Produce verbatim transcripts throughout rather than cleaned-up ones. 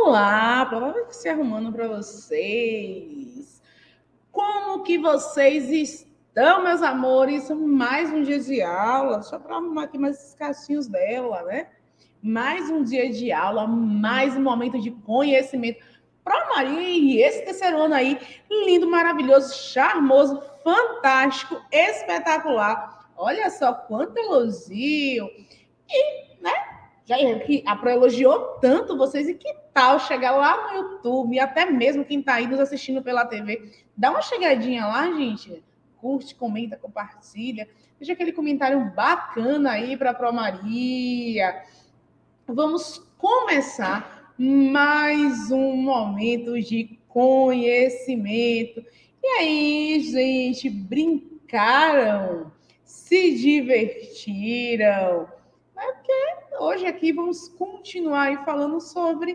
Olá, vamos se arrumando para vocês. Como que vocês estão, meus amores? Mais um dia de aula, só para arrumar aqui mais esses cachinhos dela, né? Mais um dia de aula, mais um momento de conhecimento. Para Maria, esse terceiro ano aí, lindo, maravilhoso, charmoso, fantástico, espetacular. Olha só quanto elogio. E, né? Já que a Pro elogiou tanto vocês, e que tal chegar lá no YouTube, até mesmo quem está aí nos assistindo pela T V, dá uma chegadinha lá, gente, curte, comenta, compartilha, deixa aquele comentário bacana aí para a Pro Maria. Vamos começar mais um momento de conhecimento. E aí, gente, brincaram? Se divertiram? É porque hoje aqui vamos continuar aí falando sobre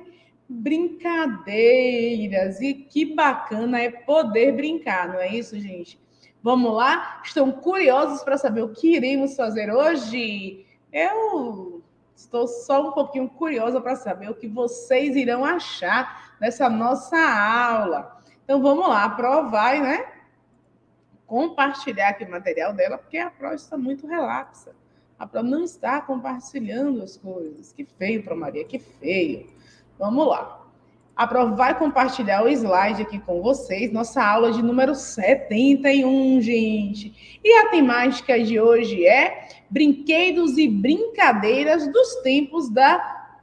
brincadeiras. E que bacana é poder brincar, não é isso, gente? Vamos lá? Estão curiosos para saber o que iremos fazer hoje? Eu estou só um pouquinho curiosa para saber o que vocês irão achar dessa nossa aula. Então vamos lá, a Pro vai, né? Compartilhar aqui o material dela, porque a Pro está muito relaxa. A Pro não está compartilhando as coisas. Que feio, Pro Maria, que feio. Vamos lá. A Pro vai compartilhar o slide aqui com vocês, nossa aula de número setenta e um, gente. E a temática de hoje é brinquedos e brincadeiras dos tempos da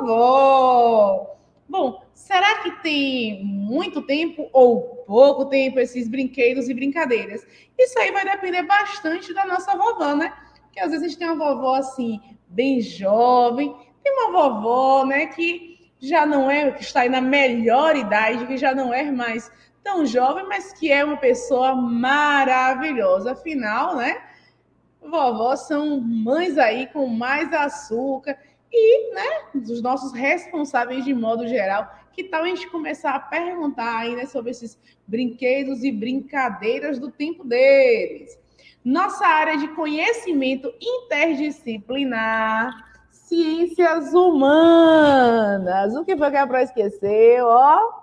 vovó. Bom, será que tem muito tempo ou pouco tempo esses brinquedos e brincadeiras? Isso aí vai depender bastante da nossa vovó, né? Porque às vezes a gente tem uma vovó assim, bem jovem, tem uma vovó, né, que já não é, que está aí na melhor idade, que já não é mais tão jovem, mas que é uma pessoa maravilhosa. Afinal, né? Vovós são mães aí com mais açúcar e, né, dos nossos responsáveis de modo geral. Que tal a gente começar a perguntar aí, né, sobre esses brinquedos e brincadeiras do tempo deles? Nossa área de conhecimento interdisciplinar, ciências humanas. O que foi que a Pro esqueceu? Ó,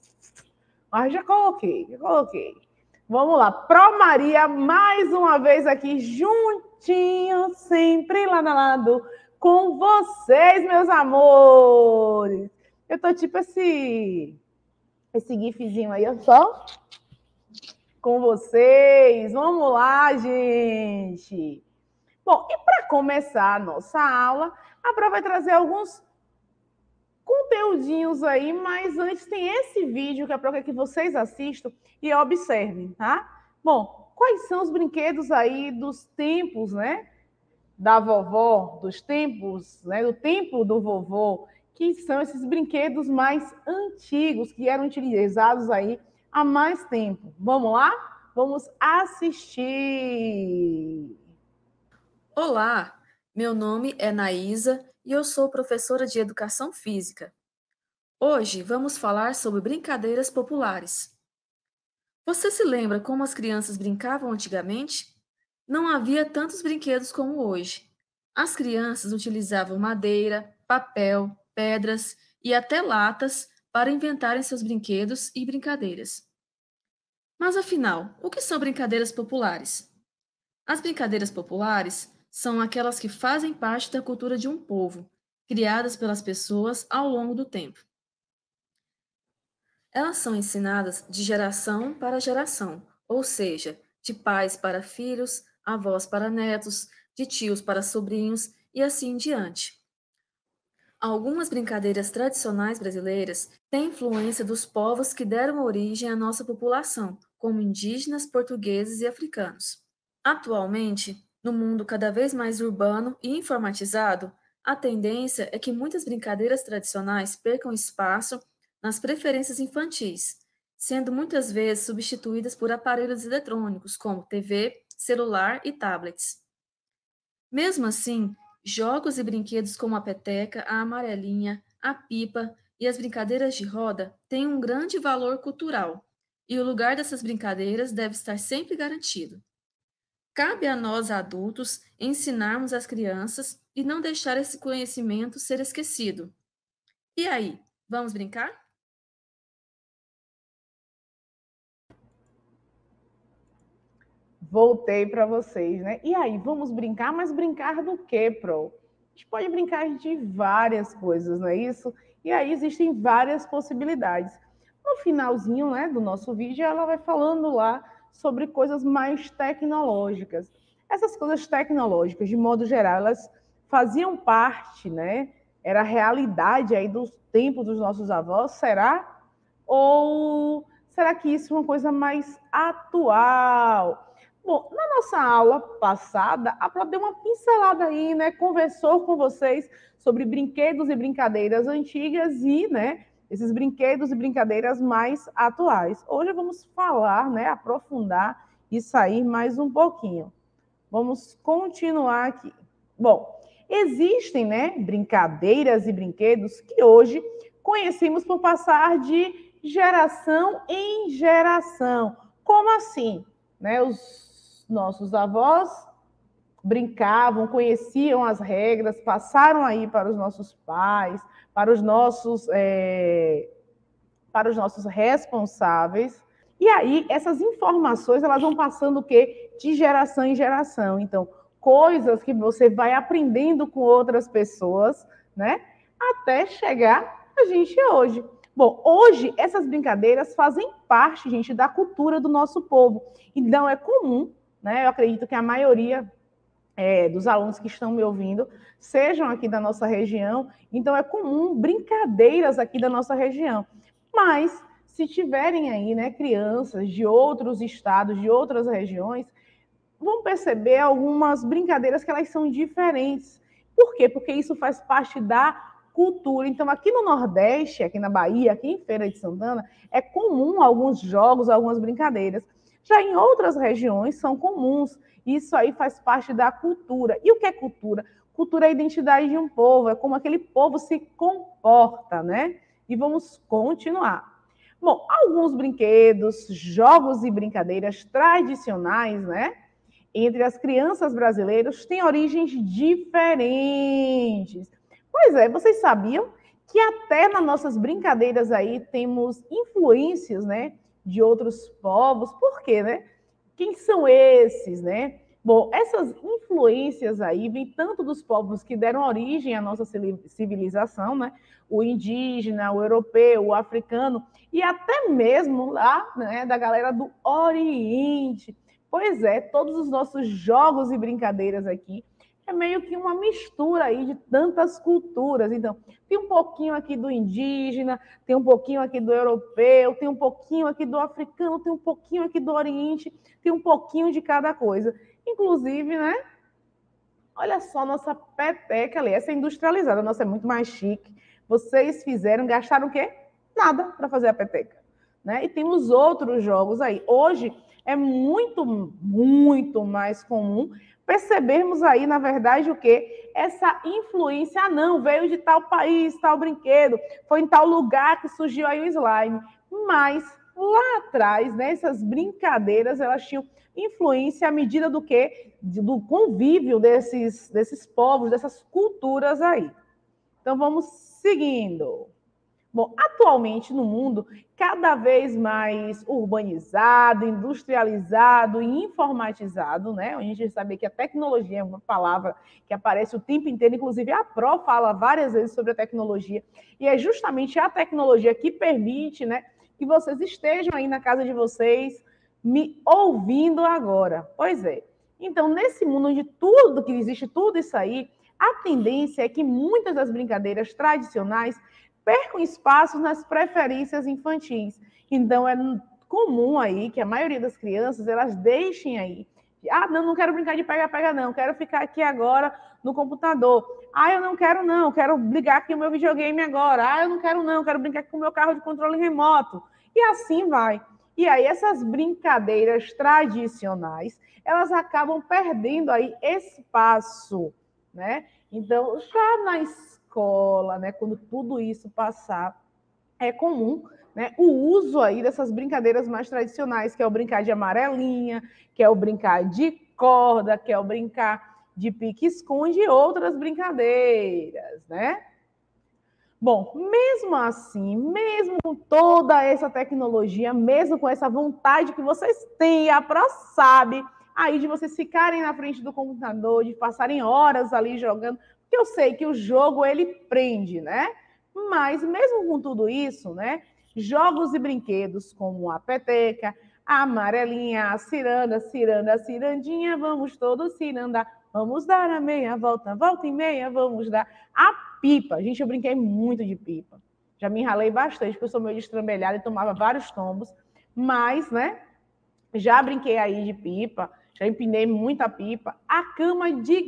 mas já coloquei, já coloquei. Vamos lá, Pro Maria, mais uma vez aqui, juntinho, sempre lado a lado, com vocês, meus amores. Eu tô tipo esse, esse gifzinho aí, ó, só com vocês. Vamos lá, gente. Bom, e para começar a nossa aula, a Pro vai trazer alguns conteúdinhos aí, mas antes tem esse vídeo que a Pro quer que vocês assistam e observem, tá? Bom, quais são os brinquedos aí dos tempos, né? Da vovó, dos tempos, né? Do tempo do vovô, que são esses brinquedos mais antigos, que eram utilizados aí há mais tempo. Vamos lá? Vamos assistir! Olá, meu nome é Naísa e eu sou professora de Educação Física. Hoje vamos falar sobre brincadeiras populares. Você se lembra como as crianças brincavam antigamente? Não havia tantos brinquedos como hoje. As crianças utilizavam madeira, papel, pedras e até latas para inventarem seus brinquedos e brincadeiras. Mas afinal, o que são brincadeiras populares? As brincadeiras populares são aquelas que fazem parte da cultura de um povo, criadas pelas pessoas ao longo do tempo. Elas são ensinadas de geração para geração, ou seja, de pais para filhos, avós para netos, de tios para sobrinhos e assim em diante. Algumas brincadeiras tradicionais brasileiras têm influência dos povos que deram origem à nossa população, como indígenas, portugueses e africanos. Atualmente, no mundo cada vez mais urbano e informatizado, a tendência é que muitas brincadeiras tradicionais percam espaço nas preferências infantis, sendo muitas vezes substituídas por aparelhos eletrônicos como T V, celular e tablets. Mesmo assim, jogos e brinquedos como a peteca, a amarelinha, a pipa e as brincadeiras de roda têm um grande valor cultural, e o lugar dessas brincadeiras deve estar sempre garantido. Cabe a nós, adultos, ensinarmos as crianças e não deixar esse conhecimento ser esquecido. E aí, Vamos brincar? Voltei para vocês, né? E aí, vamos brincar? Mas brincar do quê, Pro? A gente pode brincar de várias coisas, não é isso? E aí existem várias possibilidades. No finalzinho, né, do nosso vídeo, ela vai falando lá sobre coisas mais tecnológicas. Essas coisas tecnológicas, de modo geral, elas faziam parte, né? Era a realidade aí do tempo dos nossos avós, será? Ou será que isso é uma coisa mais atual? Bom, na nossa aula passada, a Pró deu uma pincelada aí, né? Conversou com vocês sobre brinquedos e brincadeiras antigas e, né, esses brinquedos e brincadeiras mais atuais. Hoje vamos falar, né, aprofundar e sair mais um pouquinho. Vamos continuar aqui. Bom, existem, né, brincadeiras e brinquedos que hoje conhecemos por passar de geração em geração. Como assim? Né, os nossos avós brincavam, conheciam as regras, passaram aí para os nossos pais, para os nossos, é, para os nossos responsáveis. E aí, essas informações, elas vão passando o quê? De geração em geração. Então, coisas que você vai aprendendo com outras pessoas, né? Até chegar a gente hoje. Bom, hoje essas brincadeiras fazem parte, gente, da cultura do nosso povo. Então, é comum, né? Eu acredito que a maioria é, dos alunos que estão me ouvindo sejam aqui da nossa região. Então, é comum brincadeiras aqui da nossa região. Mas, se tiverem aí, né, crianças de outros estados, de outras regiões, vão perceber algumas brincadeiras que elas são diferentes. Por quê? Porque isso faz parte da cultura. Então, aqui no Nordeste, aqui na Bahia, aqui em Feira de Santana, é comum alguns jogos, algumas brincadeiras. Já em outras regiões são comuns. Isso aí faz parte da cultura. E o que é cultura? Cultura é a identidade de um povo, é como aquele povo se comporta, né? E vamos continuar. Bom, alguns brinquedos, jogos e brincadeiras tradicionais, né, entre as crianças brasileiras têm origens diferentes. Pois é, vocês sabiam que até nas nossas brincadeiras aí temos influências, né, de outros povos? Por quê, né? Quem são esses, né? Bom, essas influências aí vêm tanto dos povos que deram origem à nossa civilização, né? O indígena, o europeu, o africano, e até mesmo lá, né, da galera do Oriente. Pois é, todos os nossos jogos e brincadeiras aqui é meio que uma mistura aí de tantas culturas. Então, tem um pouquinho aqui do indígena, tem um pouquinho aqui do europeu, tem um pouquinho aqui do africano, tem um pouquinho aqui do Oriente, tem um pouquinho de cada coisa. Inclusive, né? Olha só nossa peteca ali, essa é industrializada, nossa é muito mais chique. Vocês fizeram, gastaram o quê? Nada para fazer a peteca. Né? E tem os outros jogos aí. Hoje é muito, muito mais comum percebermos aí, na verdade, o quê? Essa influência, ah, não, veio de tal país, tal brinquedo, foi em tal lugar que surgiu aí o slime. Mas lá atrás, né, essas brincadeiras, elas tinham influência à medida do quê? Do convívio desses, desses povos, dessas culturas aí. Então, vamos seguindo. Bom, atualmente no mundo, cada vez mais urbanizado, industrializado e informatizado, né? A gente sabe que a tecnologia é uma palavra que aparece o tempo inteiro, inclusive a Pro fala várias vezes sobre a tecnologia, e é justamente a tecnologia que permite, né, que vocês estejam aí na casa de vocês me ouvindo agora. Pois é. Então, nesse mundo onde tudo que existe, tudo isso aí, a tendência é que muitas das brincadeiras tradicionais percam espaços nas preferências infantis. Então, é comum aí que a maioria das crianças, elas deixem aí. Ah, não, não quero brincar de pega-pega, não. Quero ficar aqui agora no computador. Ah, eu não quero, não. Quero ligar aqui o meu videogame agora. Ah, eu não quero, não. Quero brincar com o meu carro de controle remoto. E assim vai. E aí, essas brincadeiras tradicionais, elas acabam perdendo aí espaço, né? Então, já na escola, né, quando tudo isso passar, é comum, né, o uso aí dessas brincadeiras mais tradicionais, que é o brincar de amarelinha, que é o brincar de corda, que é o brincar de pique-esconde e outras brincadeiras, né? Bom, mesmo assim, mesmo com toda essa tecnologia, mesmo com essa vontade que vocês têm, a Pro sabe, aí de vocês ficarem na frente do computador, de passarem horas ali jogando, porque eu sei que o jogo, ele prende, né? Mas mesmo com tudo isso, né? Jogos e brinquedos como a peteca, a amarelinha, a ciranda, ciranda, cirandinha, vamos todos cirandar, vamos dar a meia volta, volta e meia, vamos dar a pipa. Gente, eu brinquei muito de pipa. Já me enralei bastante, porque eu sou meio destrambelhada e tomava vários tombos, mas, né, já brinquei aí de pipa, já empinei muita pipa. A cama de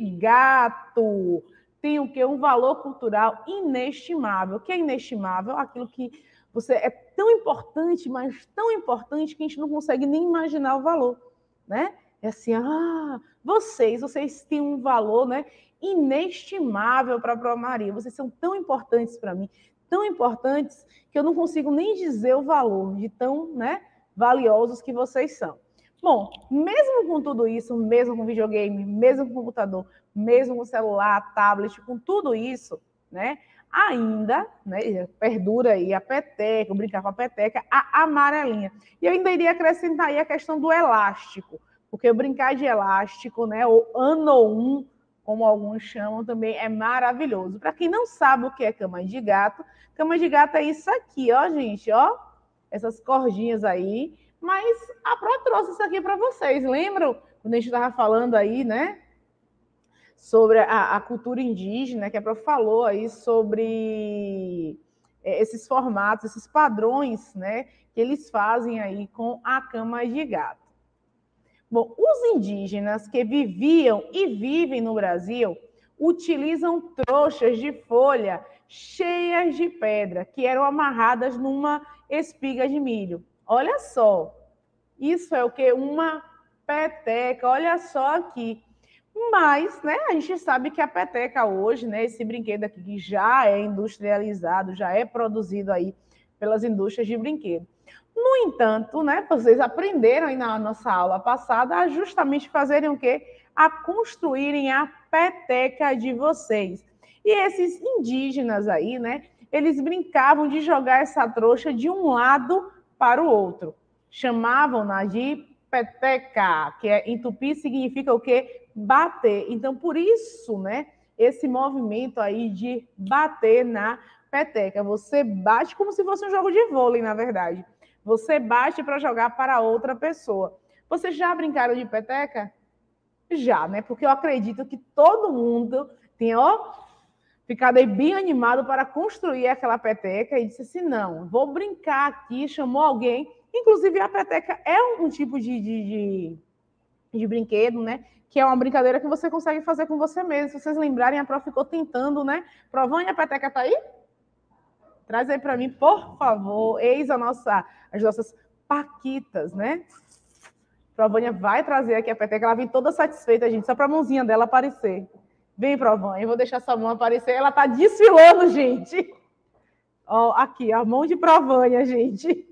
gato tem o quê? Um valor cultural inestimável. O que é inestimável? Aquilo que você é tão importante, mas tão importante que a gente não consegue nem imaginar o valor, né? É assim, ah, vocês, vocês têm um valor, né, inestimável para a Pro Maria. Vocês são tão importantes para mim, tão importantes que eu não consigo nem dizer o valor de tão, né, valiosos que vocês são. Bom, mesmo com tudo isso, mesmo com videogame, mesmo com computador, mesmo com celular, tablet, com tudo isso, né, ainda, né, perdura aí a peteca, brincar com a peteca, a amarelinha. E eu ainda iria acrescentar aí a questão do elástico, porque brincar de elástico, né, ou ano um, como alguns chamam também, é maravilhoso. Para quem não sabe o que é cama de gato, cama de gato é isso aqui, ó, gente, ó, essas cordinhas aí, mas a Pro trouxe isso aqui para vocês, lembram? Quando a gente estava falando aí, né, sobre a, a cultura indígena, que a Pro falou aí sobre esses formatos, esses padrões, né, que eles fazem aí com a cama de gato. Bom, os indígenas que viviam e vivem no Brasil utilizam trouxas de folha cheias de pedra, que eram amarradas numa espiga de milho. Olha só, isso é o que? Uma peteca, olha só aqui. Mas, né, a gente sabe que a peteca hoje, né, esse brinquedo aqui que já é industrializado, já é produzido aí pelas indústrias de brinquedo. No entanto, né, vocês aprenderam aí na nossa aula passada a justamente fazerem o quê? A construírem a peteca de vocês. E esses indígenas aí, né, eles brincavam de jogar essa trouxa de um lado para o outro. Chamavam-na de peteca, que é, em tupi significa o quê? Bater. Então, por isso, né, esse movimento aí de bater na peteca. Você bate como se fosse um jogo de vôlei, na verdade. Você bate para jogar para outra pessoa. Vocês já brincaram de peteca? Já, né? Porque eu acredito que todo mundo tem, ó, ficado aí bem animado para construir aquela peteca e disse assim, não, vou brincar aqui, chamou alguém. Inclusive, a peteca é um tipo de, de, de, de brinquedo, né? Que é uma brincadeira que você consegue fazer com você mesmo. Se vocês lembrarem, a Pro ficou tentando, né? Provânia, a peteca tá aí? Traz aí para mim, por favor. Eis a nossa, as nossas paquitas, né? Provânia vai trazer aqui a peteca. Ela vem toda satisfeita, gente, só para a mãozinha dela aparecer. Vem, Provânia, eu vou deixar sua mão aparecer. Ela tá desfilando, gente. Ó, aqui, a mão de Provânia, gente.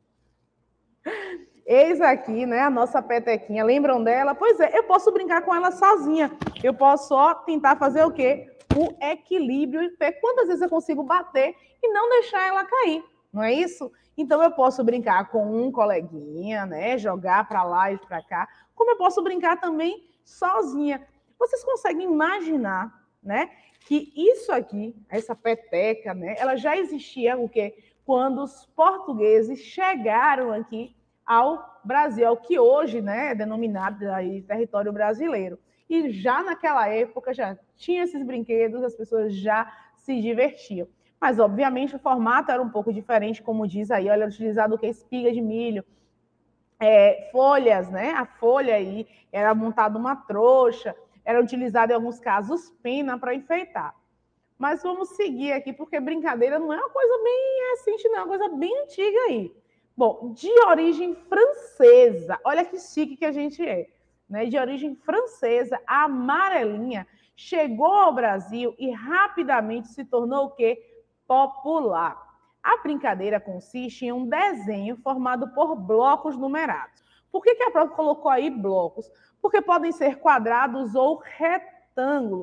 Eis aqui, né, a nossa petequinha. Lembram dela? Pois é, eu posso brincar com ela sozinha. Eu posso só tentar fazer o quê? O equilíbrio e ver quantas vezes eu consigo bater e não deixar ela cair, não é isso? Então eu posso brincar com um coleguinha, né, jogar para lá e para cá, como eu posso brincar também sozinha. Vocês conseguem imaginar, né, que isso aqui, essa peteca, né, ela já existia o quê? Quando os portugueses chegaram aqui ao Brasil, ao que hoje, né, é denominado aí território brasileiro. E já naquela época já tinha esses brinquedos, as pessoas já se divertiam. Mas, obviamente, o formato era um pouco diferente, como diz aí, olha, utilizado o que? Espiga de milho, é, folhas, né? A folha aí era montada uma trouxa, era utilizado em alguns casos pena para enfeitar. Mas vamos seguir aqui, porque brincadeira não é uma coisa bem recente, não, é uma coisa bem antiga aí. Bom, de origem francesa, olha que chique que a gente é. Né, de origem francesa, a amarelinha chegou ao Brasil e rapidamente se tornou o quê? Popular. A brincadeira consiste em um desenho formado por blocos numerados. Por que, que a Pro colocou aí blocos? Porque podem ser quadrados ou retângulos.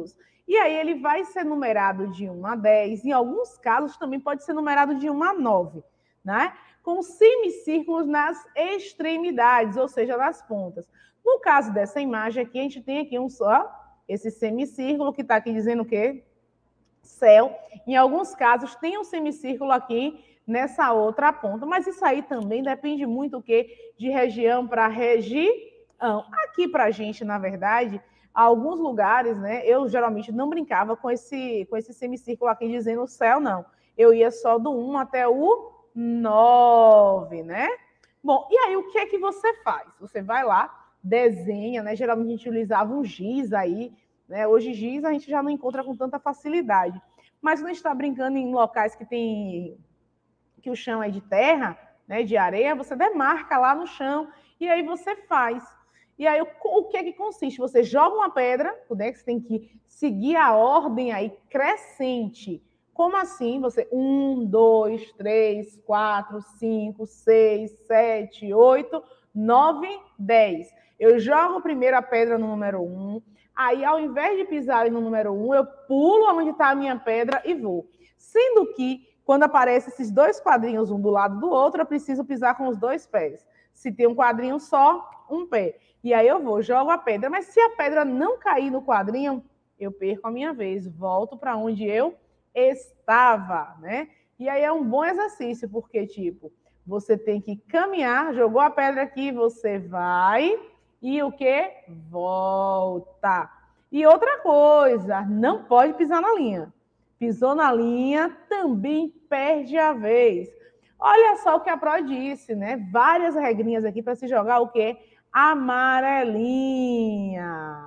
E aí ele vai ser numerado de um a dez, em alguns casos também pode ser numerado de um a nove, né? Com semicírculos nas extremidades, ou seja, nas pontas. No caso dessa imagem aqui, a gente tem aqui um só, esse semicírculo que está aqui dizendo o quê? Céu. Em alguns casos tem um semicírculo aqui nessa outra ponta, mas isso aí também depende muito o quê? De região para região. Aqui para a gente, na verdade, alguns lugares, né? Eu geralmente não brincava com esse, com esse semicírculo aqui dizendo céu, não. Eu ia só do um até o nove, né? Bom, e aí o que é que você faz? Você vai lá, desenha, né? Geralmente a gente utilizava um giz aí, né? Hoje giz a gente já não encontra com tanta facilidade. Mas quando a gente está brincando em locais que tem que o chão é de terra, né? De areia, você demarca lá no chão e aí você faz. E aí, o que é que consiste? Você joga uma pedra, né, que você tem que seguir a ordem aí crescente. Como assim? Você, um, dois, três, quatro, cinco, seis, sete, oito, nove, dez. Eu jogo primeiro a pedra no número um, aí ao invés de pisar no número um, eu pulo onde está a minha pedra e vou. Sendo que, quando aparecem esses dois quadrinhos um do lado do outro, eu preciso pisar com os dois pés. Se tem um quadrinho só, um pé. E aí eu vou, jogo a pedra. Mas se a pedra não cair no quadrinho, eu perco a minha vez. Volto para onde eu estava, né? E aí é um bom exercício, porque, tipo, você tem que caminhar, jogou a pedra aqui, você vai e o quê? Volta. E outra coisa, não pode pisar na linha. Pisou na linha, também perde a vez. Olha só o que a Pro disse, né? Várias regrinhas aqui para se jogar o quê? Amarelinha.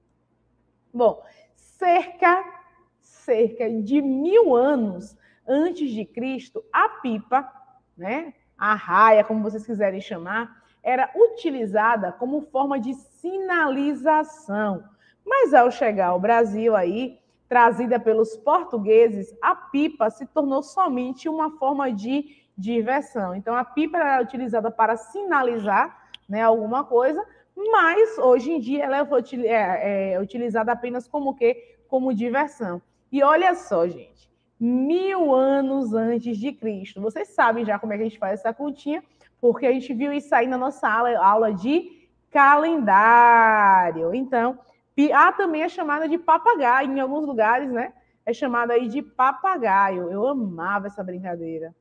Bom, cerca, cerca de mil anos antes de Cristo, a pipa, né? A raia, como vocês quiserem chamar, era utilizada como forma de sinalização. Mas ao chegar ao Brasil aí, trazida pelos portugueses, a pipa se tornou somente uma forma de diversão. Então, a pipa era utilizada para sinalizar, né, alguma coisa, mas hoje em dia ela é, é utilizada apenas como o quê? Como diversão. E olha só, gente, mil anos antes de Cristo. Vocês sabem já como é que a gente faz essa continha, porque a gente viu isso aí na nossa aula, aula de calendário. Então, há também a chamada de papagaio, em alguns lugares, né? É chamada aí de papagaio. Eu amava essa brincadeira.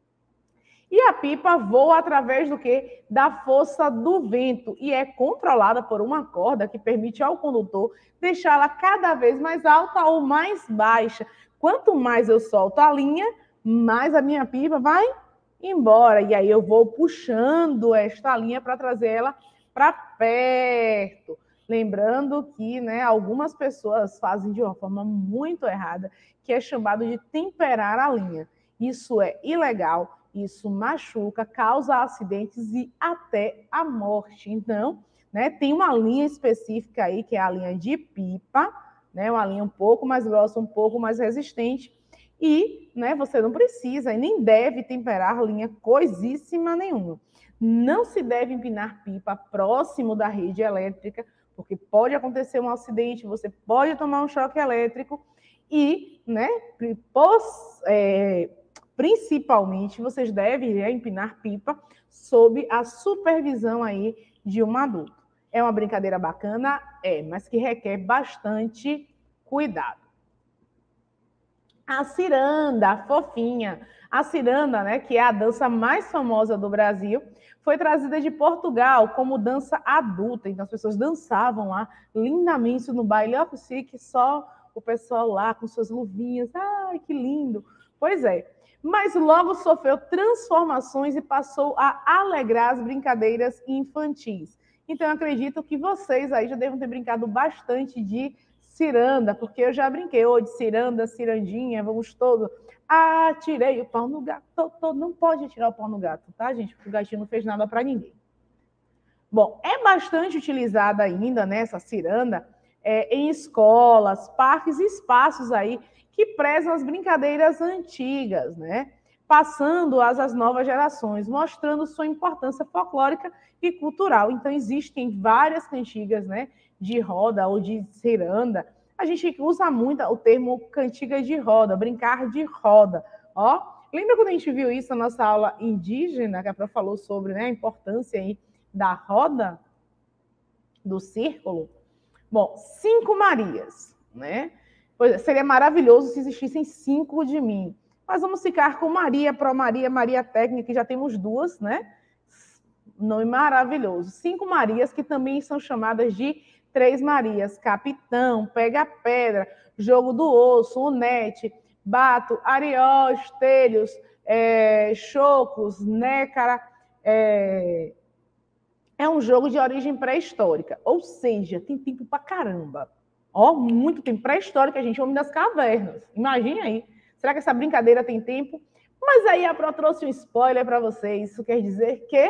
E a pipa voa através do quê? Da força do vento e é controlada por uma corda que permite ao condutor deixá-la cada vez mais alta ou mais baixa. Quanto mais eu solto a linha, mais a minha pipa vai embora. E aí eu vou puxando esta linha para trazer ela para perto. Lembrando que, né, algumas pessoas fazem de uma forma muito errada, que é chamado de temperar a linha. Isso é ilegal. Isso machuca, causa acidentes e até a morte. Então, né, tem uma linha específica aí, que é a linha de pipa, né, uma linha um pouco mais grossa, um pouco mais resistente. E, né, você não precisa e nem deve temperar linha coisíssima nenhuma. Não se deve empinar pipa próximo da rede elétrica, porque pode acontecer um acidente, você pode tomar um choque elétrico e, né, pos, é, principalmente, vocês devem empinar pipa sob a supervisão aí de um adulto. É uma brincadeira bacana? É, mas que requer bastante cuidado. A ciranda, a fofinha. A ciranda, né, que é a dança mais famosa do Brasil, foi trazida de Portugal como dança adulta. Então, as pessoas dançavam lá lindamente no baile. Ó, que só o pessoal lá com suas luvinhas. Ai, que lindo. Pois é. Mas logo sofreu transformações e passou a alegrar as brincadeiras infantis. Então, eu acredito que vocês aí já devem ter brincado bastante de ciranda, porque eu já brinquei ou de ciranda, cirandinha, vamos todos. Ah, tirei o pau no gato. Não pode tirar o pau no gato, tá, gente? Porque o gatinho não fez nada para ninguém. Bom, é bastante utilizada ainda, né, essa ciranda, é, em escolas, parques e espaços aí que prezam as brincadeiras antigas, né? Passando-as às novas gerações, mostrando sua importância folclórica e cultural. Então, existem várias cantigas, né, de roda ou de ciranda A gente usa muito o termo cantiga de roda, brincar de roda. Ó, lembra quando a gente viu isso na nossa aula indígena, que a Pro falou sobre, né, a importância aí da roda, do círculo? Bom, cinco Marias, né? Pois seria maravilhoso se existissem cinco de mim. Mas vamos ficar com Maria, Pro Maria, Maria Técnica, que já temos duas, né? Nome maravilhoso. Cinco Marias, que também são chamadas de Três Marias. Capitão, Pega Pedra, Jogo do Osso, Unete, Bato, Arió, Estelhos, é, Chocos, Nécara. É... é um jogo de origem pré-histórica. Ou seja, tem tempo pra caramba. Ó, muito tempo. Pré-histórica, gente, Homem das Cavernas. Imagine aí. Será que essa brincadeira tem tempo? Mas aí a Pro trouxe um spoiler para vocês. Isso quer dizer que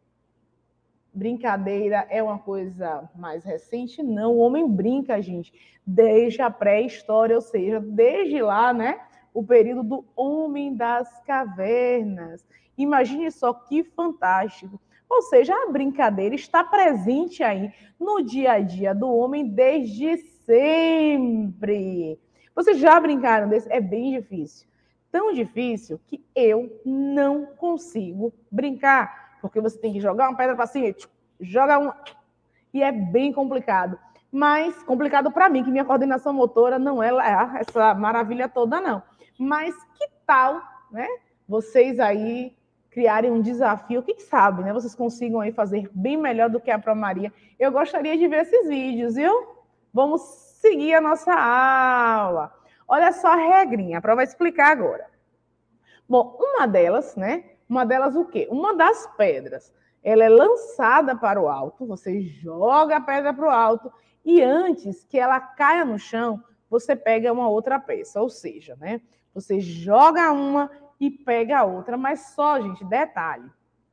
brincadeira é uma coisa mais recente? Não, o homem brinca, gente, desde a pré-história, ou seja, desde lá, né, o período do Homem das Cavernas. Imagine só que fantástico. Ou seja, a brincadeira está presente aí no dia a dia do homem desde sempre. Vocês já brincaram desse? É bem difícil. Tão difícil que eu não consigo brincar. Porque você tem que jogar uma pedra para cima, joga uma... E é bem complicado. Mas complicado para mim, que minha coordenação motora não é essa maravilha toda, não. Mas que tal, né? Vocês aí criarem um desafio, quem sabe, né? Vocês consigam aí fazer bem melhor do que a Pro Maria. Eu gostaria de ver esses vídeos, viu? Vamos seguir a nossa aula. Olha só a regrinha, a Pro vai explicar agora. Bom, uma delas, né? Uma delas o quê? Uma das pedras. Ela é lançada para o alto, você joga a pedra para o alto e antes que ela caia no chão, você pega uma outra peça. Ou seja, né? Você joga uma e pega a outra, mas só, gente, detalhe.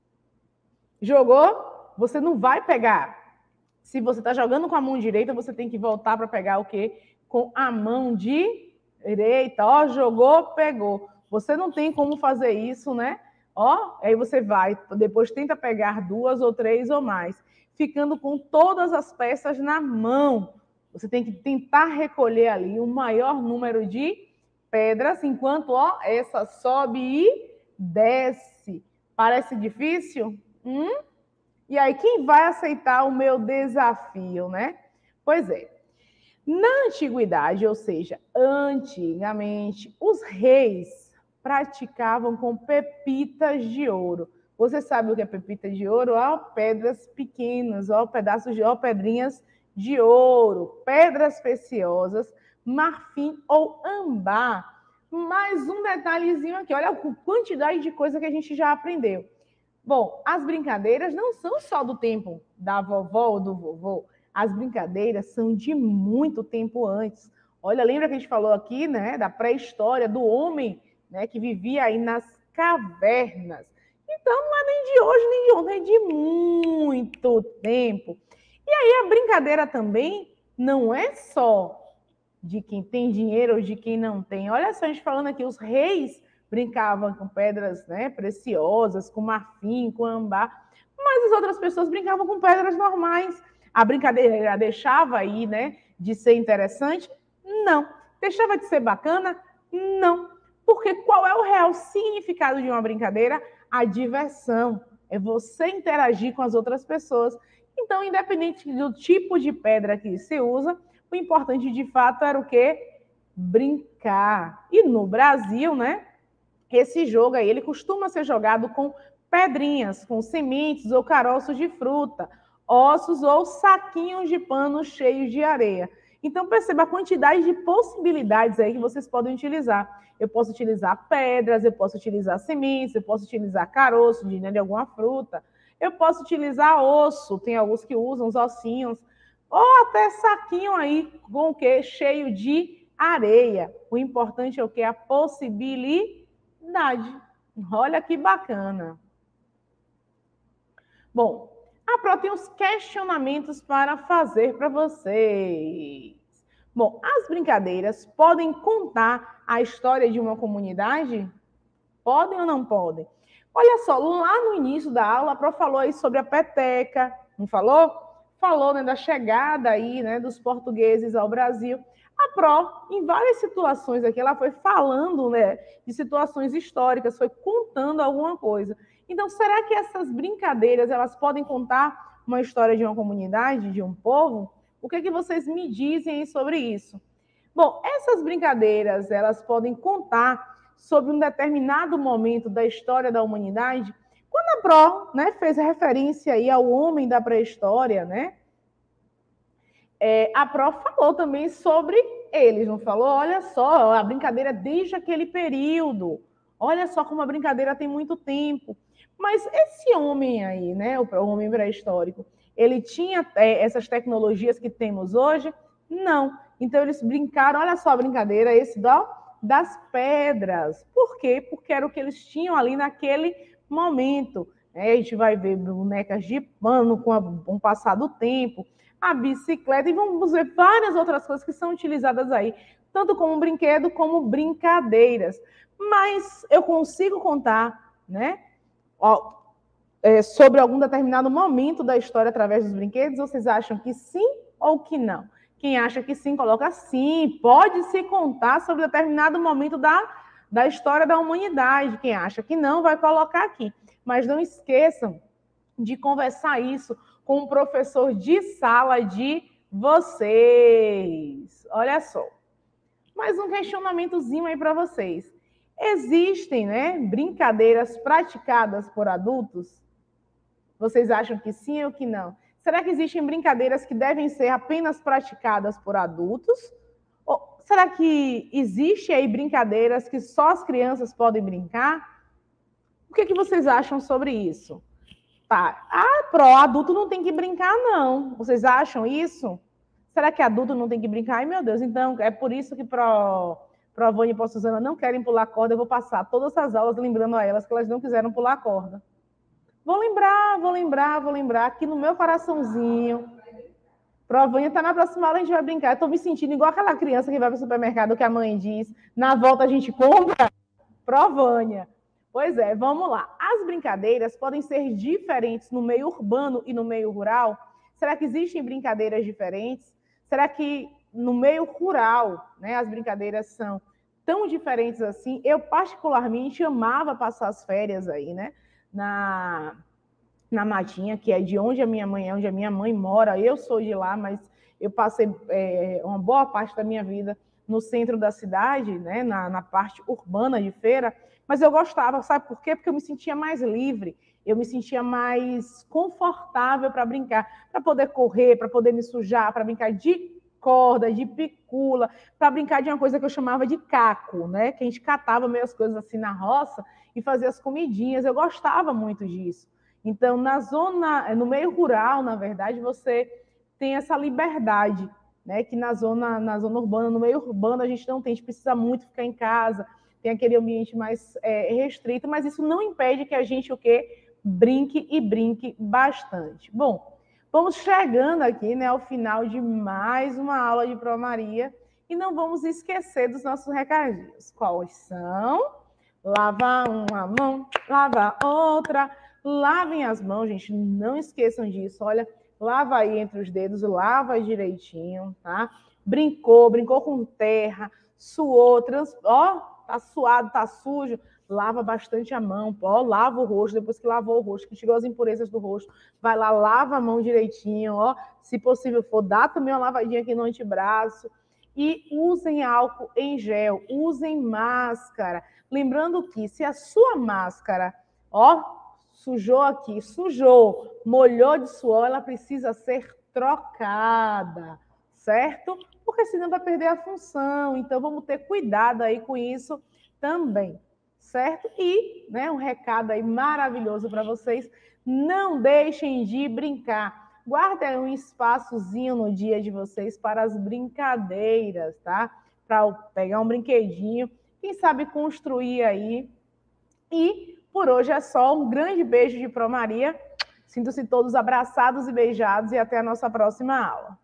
Jogou, você não vai pegar. Se você está jogando com a mão direita, você tem que voltar para pegar o quê? Com a mão direita. Ó, jogou, pegou. Você não tem como fazer isso, né? Ó, aí você vai, depois tenta pegar duas ou três ou mais, ficando com todas as peças na mão. Você tem que tentar recolher ali o maior número de pedras, enquanto, ó, essa sobe e desce. Parece difícil? Hum? E aí, quem vai aceitar o meu desafio, né? Pois é. Na antiguidade, ou seja, antigamente, os reis praticavam com pepitas de ouro. Você sabe o que é pepita de ouro? Ó, pedras pequenas, ó, pedaços de ó, pedrinhas de ouro, pedras preciosas, marfim ou ambar. Mais um detalhezinho aqui, olha a quantidade de coisa que a gente já aprendeu. Bom, as brincadeiras não são só do tempo da vovó ou do vovô. As brincadeiras são de muito tempo antes. Olha, lembra que a gente falou aqui, né, da pré-história, do homem, né, que vivia aí nas cavernas. Então, não é nem de hoje, nem de ontem, é de muito tempo. E aí a brincadeira também não é só de quem tem dinheiro ou de quem não tem. Olha só, a gente falando aqui, os reis brincavam com pedras, né, preciosas, com marfim, com ambar, mas as outras pessoas brincavam com pedras normais. A brincadeira deixava aí, né, de ser interessante? Não. Deixava de ser bacana? Não. Porque qual é o real significado de uma brincadeira? A diversão. É você interagir com as outras pessoas. Então, independente do tipo de pedra que se usa, o importante de fato era o quê? Brincar. E no Brasil, né, esse jogo aí, ele costuma ser jogado com pedrinhas, com sementes ou caroços de fruta, ossos ou saquinhos de pano cheios de areia. Então, perceba a quantidade de possibilidades aí que vocês podem utilizar. Eu posso utilizar pedras, eu posso utilizar sementes, eu posso utilizar caroço de, né, de alguma fruta, eu posso utilizar osso, tem alguns que usam os ossinhos, ou até saquinho aí com o quê? Cheio de areia. O importante é o quê? A possibilidade. Olha que bacana. Bom, a Pro tem uns questionamentos para fazer para vocês. Bom, as brincadeiras podem contar a história de uma comunidade? Podem ou não podem? Olha só, lá no início da aula, a Pro falou aí sobre a peteca, não falou? Falou, né, da chegada aí, né, dos portugueses ao Brasil. A Pro, em várias situações aqui, ela foi falando, né, de situações históricas, foi contando alguma coisa. Então, será que essas brincadeiras, elas podem contar uma história de uma comunidade, de um povo? O que é que vocês me dizem sobre isso? Bom, essas brincadeiras, elas podem contar sobre um determinado momento da história da humanidade. Quando a Pro, né, fez referência aí ao homem da pré-história, né, é, a Pro falou também sobre eles, não falou? Olha só, a brincadeira desde aquele período. Olha só como a brincadeira tem muito tempo. Mas esse homem aí, né, o homem pré-histórico, ele tinha é, essas tecnologias que temos hoje? Não. Então eles brincaram, olha só a brincadeira, esse do, das pedras. Por quê? Porque era o que eles tinham ali naquele momento. É, a gente vai ver bonecas de pano com, a, com o passar do tempo, a bicicleta, e vamos ver várias outras coisas que são utilizadas aí, tanto como brinquedo, como brincadeiras. Mas eu consigo contar, né, ó, é, sobre algum determinado momento da história através dos brinquedos? Vocês acham que sim ou que não? Quem acha que sim, coloca sim. Pode-se contar sobre determinado momento da, da história da humanidade. Quem acha que não, vai colocar aqui. Mas não esqueçam de conversar isso com o professor de sala de vocês. Olha só. Mais um questionamentozinho aí para vocês. Existem, né, brincadeiras praticadas por adultos? Vocês acham que sim ou que não? Será que existem brincadeiras que devem ser apenas praticadas por adultos? Ou será que existe aí brincadeiras que só as crianças podem brincar? O que, que vocês acham sobre isso? Tá. Ah, pro adulto não tem que brincar, não. Vocês acham isso? Será que adulto não tem que brincar? Ai, meu Deus, então é por isso que pro, pro Vânia e pro Suzana não querem pular corda. Eu vou passar todas as aulas lembrando a elas que elas não quiseram pular corda. Vou lembrar, vou lembrar, vou lembrar. Aqui no meu coraçãozinho. Pro Vânia tá na próxima aula, a gente vai brincar. Eu tô me sentindo igual aquela criança que vai pro supermercado que a mãe diz, na volta a gente compra. Pro Vânia. Pois é, vamos lá. As brincadeiras podem ser diferentes no meio urbano e no meio rural? Será que existem brincadeiras diferentes? Será que no meio rural, né, as brincadeiras são tão diferentes assim? Eu, particularmente, amava passar as férias aí, né, na, na Matinha, que é de onde a minha mãe é, onde a minha mãe mora. Eu sou de lá, mas eu passei é, uma boa parte da minha vida no centro da cidade, né, na, na parte urbana de Feira. Mas eu gostava, sabe por quê? Porque eu me sentia mais livre, eu me sentia mais confortável para brincar, para poder correr, para poder me sujar, para brincar de corda, de picula, para brincar de uma coisa que eu chamava de caco, né? Que a gente catava meio as coisas assim na roça e fazia as comidinhas. Eu gostava muito disso. Então, na zona, no meio rural, na verdade, você tem essa liberdade, né? Que na zona, na zona urbana, no meio urbano, a gente não tem, a gente precisa muito ficar em casa, tem aquele ambiente mais é, restrito, mas isso não impede que a gente o quê? Brinque e brinque bastante. Bom, vamos chegando aqui, né, ao final de mais uma aula de Pro Maria e não vamos esquecer dos nossos recadinhos. Quais são? Lava uma mão, lava outra, lavem as mãos, gente, não esqueçam disso. Olha, lava aí entre os dedos, lava direitinho, tá? Brincou, brincou com terra, suou, trans... ó, tá suado, tá sujo, lava bastante a mão, ó, lava o rosto, depois que lavou o rosto, que tirou as impurezas do rosto, vai lá, lava a mão direitinho, ó, se possível for, dá também uma lavadinha aqui no antebraço, e usem álcool em gel, usem máscara, lembrando que se a sua máscara, ó, sujou aqui, sujou, molhou de suor, ela precisa ser trocada, certo? Porque senão vai perder a função. Então, vamos ter cuidado aí com isso também, certo? E, né, um recado aí maravilhoso para vocês, não deixem de brincar. Guardem um espaçozinho no dia de vocês para as brincadeiras, tá? Para pegar um brinquedinho, quem sabe construir aí. E, por hoje é só. Um grande beijo de Pro Maria. Sintam-se todos abraçados e beijados e até a nossa próxima aula.